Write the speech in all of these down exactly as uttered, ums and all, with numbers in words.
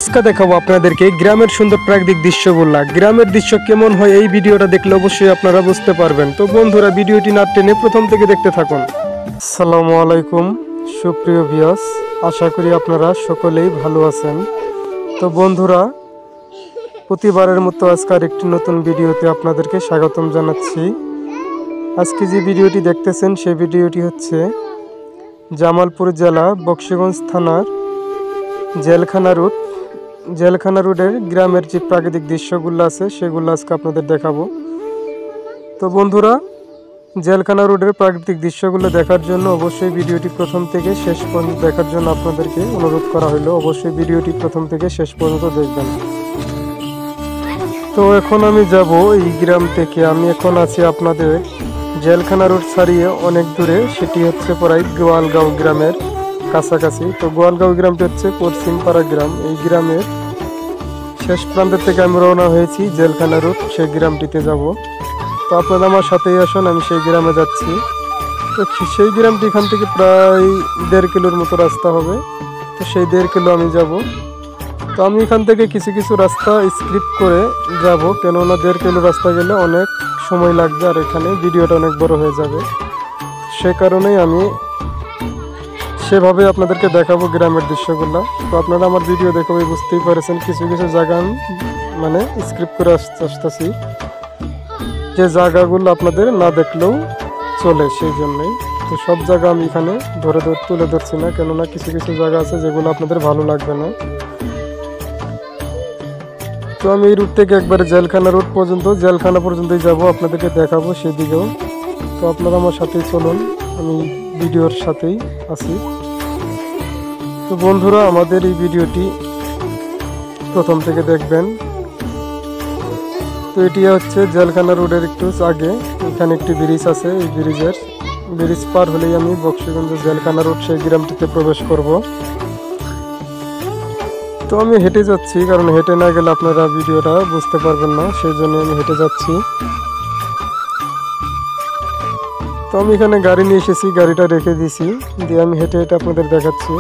আজকে দেখাবো আপনাদেরকে গ্রামের সুন্দর প্রাকৃতিক দৃশ্যগুলা। গ্রামের দৃশ্য কেমন হয় এই ভিডিওটা দেখলে অবশ্যই আপনারা বুঝতে পারবেন। তো বন্ধুরা, ভিডিওটি না টেনে প্রথম থেকে দেখতে থাকুন। আসসালামু আলাইকুম সুপ্রিয় ভিউয়ার্স, আশা করি আপনারা সকলেই ভালো আছেন। তো বন্ধুরা, প্রতিবারের মতো আজকের একটি নতুন ভিডিওতে আপনাদেরকে স্বাগতম জানাচ্ছি। আজকে যে ভিডিওটি দেখতেছেন সেই ভিডিওটি হচ্ছে জামালপুর জেলা বক্সিগঞ্জ থানার জেলখানা রোড জেলখানা রোডের গ্রামের যে প্রাকৃতিক দৃশ্যগুলো আছে সেগুলো আজকে আপনাদের দেখাবো। তো বন্ধুরা, জেলখানা রোডের প্রাকৃতিক দৃশ্যগুলো দেখার জন্য অবশ্যই ভিডিওটি প্রথম থেকে শেষ পর্যন্ত দেখার জন্য আপনাদেরকে অনুরোধ করা হলো। অবশ্যই ভিডিওটি প্রথম থেকে শেষ পর্যন্ত দেখবেন। তো এখন আমি যাব এই গ্রাম থেকে। আমি এখন আছি আপনাদের জেলখানা রোড ছাড়িয়ে অনেক দূরে, সেটি হচ্ছে প্রায় গোয়ালগাঁও গ্রামের কাছাকাছি। তো গোয়ালগাঁও গ্রামটি হচ্ছে পশ্চিমপাড়া গ্রাম। এই গ্রামের শেষ প্রান্তের থেকে আমি রওনা হয়েছি জেলখানা রোড, সেই গ্রামটিতে যাব। তো আপনারা আমার সাথেই আসুন, আমি সেই গ্রামে যাচ্ছি। তো সেই গ্রামটি এখান থেকে প্রায় দেড় কিলোর মতো রাস্তা হবে। তো সেই দেড় কিলো আমি যাব। তো আমি এখান থেকে কিছু কিছু রাস্তা স্কিপ করে যাব, কেননা দেড় কিলো রাস্তা গেলে অনেক সময় লাগবে আর এখানে ভিডিওটা অনেক বড় হয়ে যাবে। সে কারণেই আমি সেভাবে আপনাদেরকে দেখাবো গ্রামের দৃশ্যগুলো। তো আপনারা আমার ভিডিও দেখে বুঝতেই পারছেন কিছু কিছু জায়গা আমি মানে স্ক্রিপ্ট করে আসতে আসতেছি, যে জায়গাগুলো আপনাদের না দেখলেও চলে, সেই জন্যই। তো সব জায়গা আমি এখানে ধরে ধরে তুলে ধরছি না, কেননা কিছু কিছু জায়গা আছে যেগুলো আপনাদের ভালো লাগবে না। তো আমি এই রুট থেকে একবারে জেলখানা রোড পর্যন্ত জেলখানা পর্যন্তই যাব, আপনাদেরকে দেখাবো সেদিকেও। তো আপনারা আমার সাথেই চলুন, আমি ভিডিওর সাথেই আছি। তো বন্ধুরা, আমাদের এই ভিডিওটি প্রথম থেকে দেখবেন। তো এটি হচ্ছে জেলখানা রোডের একটু আগে, এখানে একটি ব্রিজ আছে। এই ব্রিজের ব্রিজ পার হলেই আমি বক্সিগঞ্জ জেলখানা রোড সেই গ্রামটিতে প্রবেশ করব। তো আমি হেঁটে যাচ্ছি, কারণ হেঁটে না গেলে আপনারা ভিডিওটা বুঝতে পারবেন না, সেই জন্য আমি হেঁটে যাচ্ছি। তো আমি এখানে গাড়ি নিয়ে এসেছি, গাড়িটা রেখে দিয়েছি, দিয়ে আমি হেঁটে হেঁটে আপনাদের দেখাচ্ছি।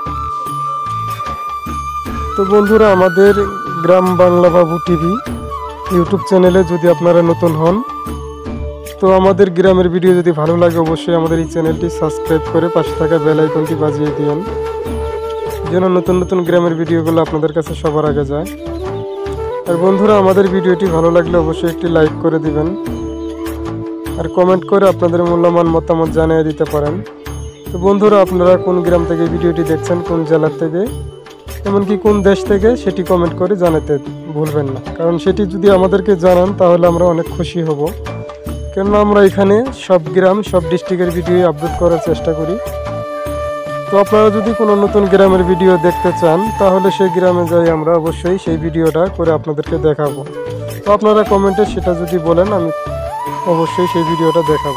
তো বন্ধুরা, আমাদের গ্রাম বাংলা বাবু টিভি ইউটিউব চ্যানেলে যদি আপনারা নতুন হন, তো আমাদের গ্রামের ভিডিও যদি ভালো লাগে অবশ্যই আমাদের এই চ্যানেলটি সাবস্ক্রাইব করে পাশে থাকা বেল আইকনটি বাজিয়ে দিন, যেন নতুন নতুন গ্রামের ভিডিওগুলো আপনাদের কাছে সবার আগে যায়। আর বন্ধুরা, আমাদের ভিডিওটি ভালো লাগলে অবশ্যই একটি লাইক করে দিবেন, আর কমেন্ট করে আপনাদের মূল্যবান মতামত জানিয়ে দিতে পারেন। তো বন্ধুরা, আপনারা কোন গ্রাম থেকে ভিডিওটি দেখছেন, কোন জেলার থেকে, এমনকি কোন দেশ থেকে, সেটি কমেন্ট করে জানাতে ভুলবেন না, কারণ সেটি যদি আমাদেরকে জানান তাহলে আমরা অনেক খুশি হব। কেননা আমরা এখানে সব গ্রাম সব ডিস্ট্রিক্টের ভিডিও আপলোড করার চেষ্টা করি। তো আপনারা যদি কোনো নতুন গ্রামের ভিডিও দেখতে চান তাহলে সেই গ্রামে যাই আমরা অবশ্যই সেই ভিডিওটা করে আপনাদেরকে দেখাবো। তো আপনারা কমেন্টে সেটা যদি বলেন আমি অবশ্যই সেই ভিডিওটা দেখাবো।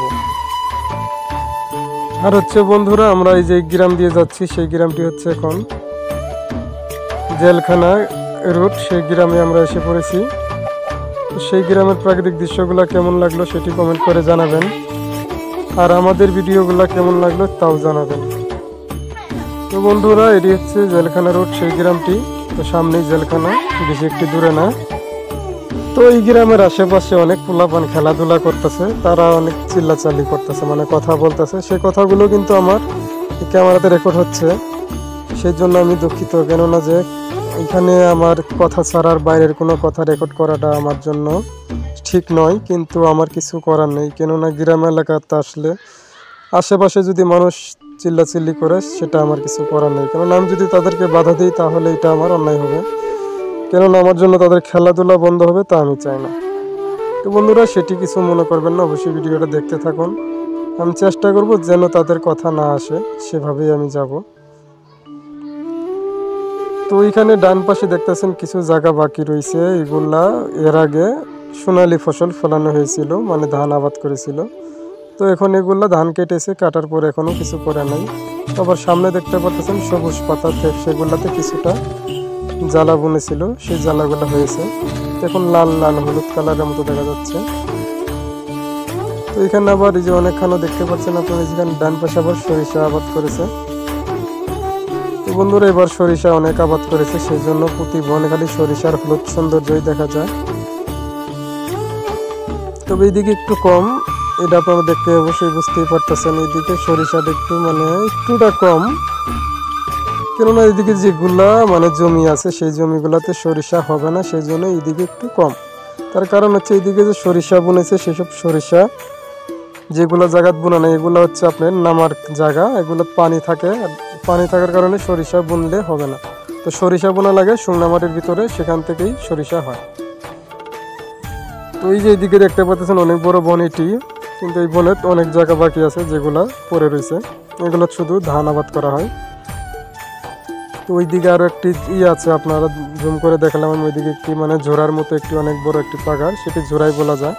আর হচ্ছে বন্ধুরা, আমরা এই যে গ্রাম দিয়ে যাচ্ছি সেই গ্রামটি হচ্ছে এখন জেলখানা রোড, সেই গ্রামে আমরা এসে পড়েছি। তো সেই গ্রামের প্রাকৃতিক দৃশ্যগুলো কেমন লাগলো সেটি কমেন্ট করে জানাবেন, আর আমাদের ভিডিওগুলো কেমন লাগলো তাও জানাবেন। তো বন্ধুরা, এটি হচ্ছে জেলখানা রোড সেই গ্রামটি। তো সামনেই জেলখানা, বেশি একটু দূরে না। তো এই গ্রামের আশেপাশে অনেক পোলাপান খেলাধুলা করতেছে, তারা অনেক চিল্লাচাল্লি করতেছে, মানে কথা বলতেছে। সেই কথাগুলো কিন্তু আমার ক্যামেরাতে রেকর্ড হচ্ছে, সেই জন্য আমি দুঃখিত। কেননা যে এখানে আমার কথা ছাড়ার বাইরের কোনো কথা রেকর্ড করাটা আমার জন্য ঠিক নয়, কিন্তু আমার কিছু করার নেই। কেননা গ্রাম এলাকাতে আসলে আশেপাশে যদি মানুষ চিল্লাচিল্লি করে সেটা আমার কিছু করার নেই, কেননা আমি যদি তাদেরকে বাধা দিই তাহলে এটা আমার অন্যায় হবে। কেননা আমার জন্য তাদের খেলাধুলা বন্ধ হবে, তা আমি চাই না। তো বন্ধুরা, সেটি কিছু মনে করবেন না, অবশ্যই ভিডিওটা দেখতে থাকুন। আমি চেষ্টা করব যেন তাদের কথা না আসে, সেভাবেই আমি যাব। তো এইখানে ডান পাশে দেখতেছেন কিছু জায়গা বাকি রয়েছে, এগুলা এর আগে সোনালি ফসল ফলানো হয়েছিল, মানে ধান আবাদ করেছিল। তো এখন এগুলা ধান কেটেছে, কাটার পর এখনো কিছু করে নাই। আবার সামনে দেখতে পাচ্ছেন সবুজ পাতা, সেগুলাতে কিছুটা জ্বালা বুনেছিল, সেই জ্বালাগুলো হয়েছে এখন লাল লাল হলুদ কালারের মতো দেখা যাচ্ছে। তো এখানে আবার এই যে অনেকখানে দেখতে পাচ্ছেন আপনারা, যেখানে ডান পাশে আবার সরিষা আবাদ করেছে। তো বন্ধুরা এবার সরিষা অনেক আবাদ করেছে, সেই জন্য প্রতি বনে খালি সরিষার হলুদ সৌন্দর্যই দেখা যায়। তবে এইদিকে একটু কম, এটা আপনারা দেখতে অবশ্যই বুঝতেই পারতেছেন। এইদিকে সরিষাটা একটু মানে একটুটা কম, কেননা এইদিকে যেগুলা মানে জমি আছে সেই জমিগুলাতে সরিষা হবে না, সেই জন্য এইদিকে একটু কম। তার কারণ হচ্ছে এইদিকে যে সরিষা বুনেছে সেসব সরিষা যেগুলো জায়গা বোনা নেই, এগুলো হচ্ছে আপনার নামার জায়গা, এগুলো পানি থাকে, পানি থাকার কারণে সরিষা বুনলে হবে না। তো সরিষা বোনা লাগে শুকনা মাটির ভিতরে, সেখান থেকেই সরিষা হয়। তো এই যে এইদিকে দেখতে পাচ্ছেন অনেক বড় বন এটি, কিন্তু এই বনে অনেক জায়গা বাকি আছে যেগুলা পড়ে রয়েছে, এগুলো শুধু ধান আবাদ করা হয়। তো ওইদিকে আরো একটি ই আছে, আপনারা জুম করে দেখালাম আমি, ওইদিকে একটি মানে ঝোড়ার মতো একটি অনেক বড় একটি পাগার, সেটি ঝোড়াই বলা যায়।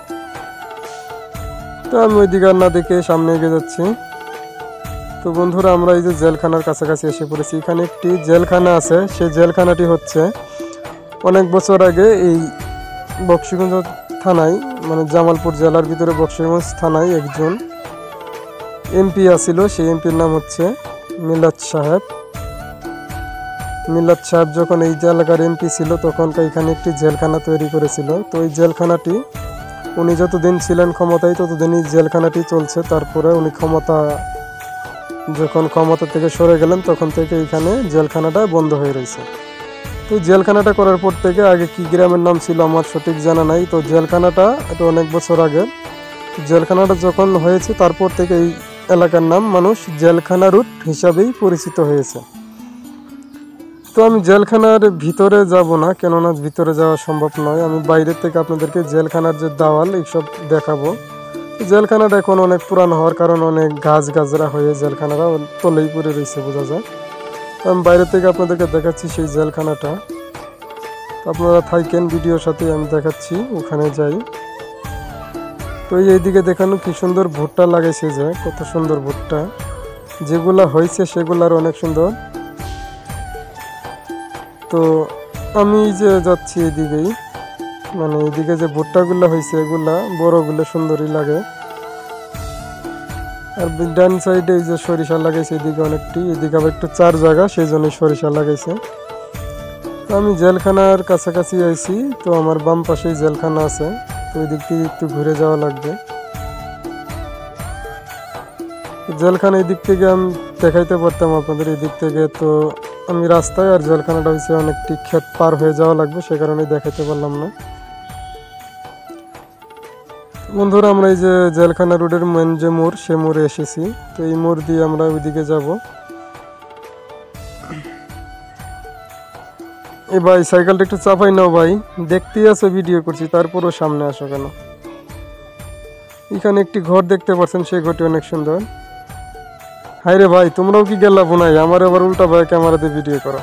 তো আমি ওইদিকে আর না দেখে সামনে এগিয়ে যাচ্ছি। তো বন্ধুরা আমরা এই যে জেলখানার কাছাকাছি এসে পড়েছি। এখানে একটি জেলখানা আছে, সেই জেলখানাটি হচ্ছে অনেক বছর আগে এই বক্সিগঞ্জ থানায় মানে জামালপুর জেলার ভিতরে বক্সিগঞ্জ থানায় একজন এমপি আছিল, সেই এমপির নাম হচ্ছে মিলাদ সাহেব। মিলাদ সাহেব যখন এই এলাকার এমপি ছিল তখন এখানে একটি জেলখানা তৈরি করেছিল। তো এই জেলখানাটি উনি যতদিন ছিলেন ক্ষমতায় ততদিনই জেলখানাটি চলছে। তারপরে উনি ক্ষমতা যখন ক্ষমতা থেকে সরে গেলেন তখন থেকে এখানে জেলখানাটা বন্ধ হয়ে রয়েছে। তো জেলখানাটা করার পর থেকে আগে কি গ্রামের নাম ছিল আমার সঠিক জানা নাই। তো জেলখানাটা এটা অনেক বছর আগে, জেলখানাটা যখন হয়েছে তারপর থেকে এই এলাকার নাম মানুষ জেলখানা রুট হিসাবেই পরিচিত হয়েছে। তো আমি জেলখানার ভিতরে যাব না, কেননা ভিতরে যাওয়া সম্ভব নয়। আমি বাইরের থেকে আপনাদেরকে জেলখানার যে দেওয়াল এইসব দেখাবো। জেলখানাটা এখন অনেক পুরানো হওয়ার কারণে অনেক গাছ গাছরা হয়ে জেলখানাটা তলেই পড়ে রয়েছে বোঝা যায়। তো আমি বাইরে থেকে আপনাদেরকে দেখাচ্ছি সেই জেলখানাটা, আপনারা থাকেন ভিডিওর সাথে, আমি দেখাচ্ছি ওখানে যাই। তো এইদিকে দেখানো কি সুন্দর ভুট্টা লাগাইছে, যে কত সুন্দর ভুট্টা, যেগুলা হয়েছে সেগুলার অনেক সুন্দর। তো আমি যে যাচ্ছি এদিকেই, মানে এদিকে যে ভুট্টাগুলো হয়েছে এগুলা বড়গুলো সুন্দরই লাগে। আর ডান সাইডে এই যে সরিষা লাগাইছে এদিকে অনেকটি, এদিকে আবার একটু চার জায়গা সেই জন্য সরিষা লাগাইছে। তো আমি জেলখানার কাছাকাছি আইছি, তো আমার বাম পাশেই জেলখানা আছে, তো ওই দিক থেকে একটু ঘুরে যাওয়া লাগবে। জেলখানা এই দিক থেকে আমি দেখাইতে পারতাম আপনাদের এই দিক থেকে, তো আমি রাস্তায়, আর জেলখানাটা হয়েছে অনেকটি ক্ষেত পার হয়ে যাওয়া লাগবে, সে কারণে দেখাইতে পারলাম না। বন্ধুরা আমরা এই যে জেলখানা রোডের মেন যে মোড়, সে মোড়ে এসেছি। তো এই মোড় দিয়ে আমরা ওইদিকে যাব। এই ভাই সাইকেলটা একটু চাপাই নাও ভাই, দেখতেই আছো ভিডিও করছি তারপরও সামনে আসো কেন? এখানে একটি ঘর দেখতে পাচ্ছেন, সেই ঘরটি অনেক সুন্দর। হাই রে ভাই, তোমরাও কি গেলা বোনাই, আমার আবার উল্টা ভাই ক্যামেরাতে ভিডিও করো।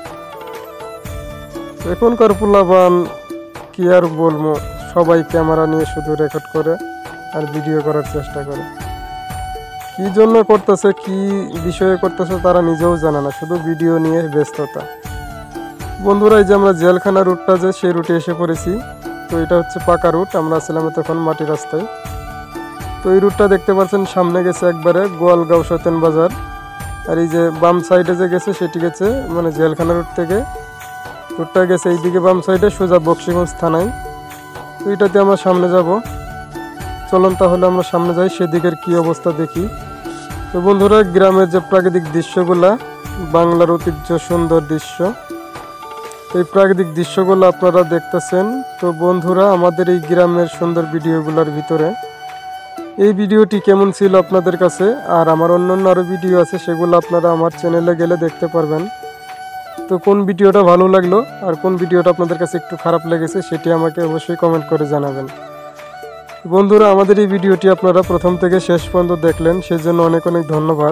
এখনকার পোলাপান কি আর বলবো, সবাই ক্যামেরা নিয়ে শুধু রেকর্ড করে আর ভিডিও করার চেষ্টা করে। কি জন্য করতেছে, কি বিষয়ে করতেছে তারা নিজেও জানে না, শুধু ভিডিও নিয়ে ব্যস্ততা। বন্ধুরা এই যে আমরা জেলখানা রুটটা যে সেই রুটে এসে পড়েছি। তো এটা হচ্ছে পাকা রুট, আমরা ছিলাম তখন মাটি রাস্তায়। তো এই রুটটা দেখতে পাচ্ছেন সামনে গেছে একবারে গোয়ালগাঁও সতেন বাজার, আর এই যে বাম সাইডে যে গেছে সেটি গেছে মানে জেলখানা রুট থেকে রুটটা গেছে এইদিকে বাম সাইডে সোজা বক্সিগঞ্জ থানায়। তো এটাতে আমরা সামনে যাব, চলুন তাহলে আমরা সামনে যাই, সেদিকের কি অবস্থা দেখি। তো বন্ধুরা গ্রামের যে প্রাকৃতিক দৃশ্যগুলা, বাংলার ঐতিহ্য সুন্দর দৃশ্য, এই প্রাকৃতিক দৃশ্যগুলো আপনারা দেখতেছেন। তো বন্ধুরা আমাদের এই গ্রামের সুন্দর ভিডিওগুলোর ভিতরে এই ভিডিওটি কেমন ছিল আপনাদের কাছে, আর আমার অন্যান্য আরও ভিডিও আছে সেগুলো আপনারা আমার চ্যানেলে গেলে দেখতে পারবেন। তো কোন ভিডিওটা ভালো লাগলো আর কোন ভিডিওটা আপনাদের কাছে একটু খারাপ লেগেছে সেটি আমাকে অবশ্যই কমেন্ট করে জানাবেন। বন্ধুরা আমাদের এই ভিডিওটি আপনারা প্রথম থেকে শেষ পর্যন্ত দেখলেন, সেজন্য অনেক অনেক ধন্যবাদ।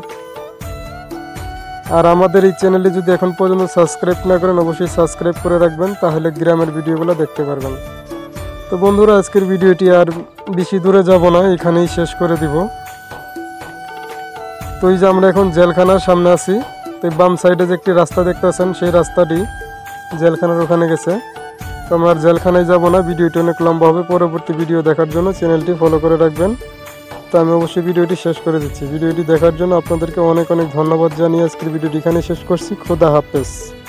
আর আমাদের এই চ্যানেলে যদি এখন পর্যন্ত সাবস্ক্রাইব না করেন অবশ্যই সাবস্ক্রাইব করে রাখবেন, তাহলে গ্রামের ভিডিওগুলো দেখতে পারবেন। তো বন্ধুরা আজকের ভিডিওটি আর বেশি দূরে যাব না, এখানেই শেষ করে দিব। তো এই যে আমরা এখন জেলখানার সামনে আছি, তো বাম সাইডে যে একটি রাস্তা দেখতে পাচ্ছেন সেই রাস্তাটি জেলখানার ওখানে গেছে। তো আমরা আর জেলখানায় যাব না, ভিডিওটি অনেক লম্বা হবে। পরবর্তী ভিডিও দেখার জন্য চ্যানেলটি ফলো করে রাখবেন। তো আমি অবশ্যই ভিডিওটি শেষ করে দিচ্ছি। ভিডিওটি দেখার জন্য আপনাদেরকে অনেক অনেক ধন্যবাদ জানিয়ে আজকের ভিডিওটি এখানে শেষ করছি। খোদা হাফেজ।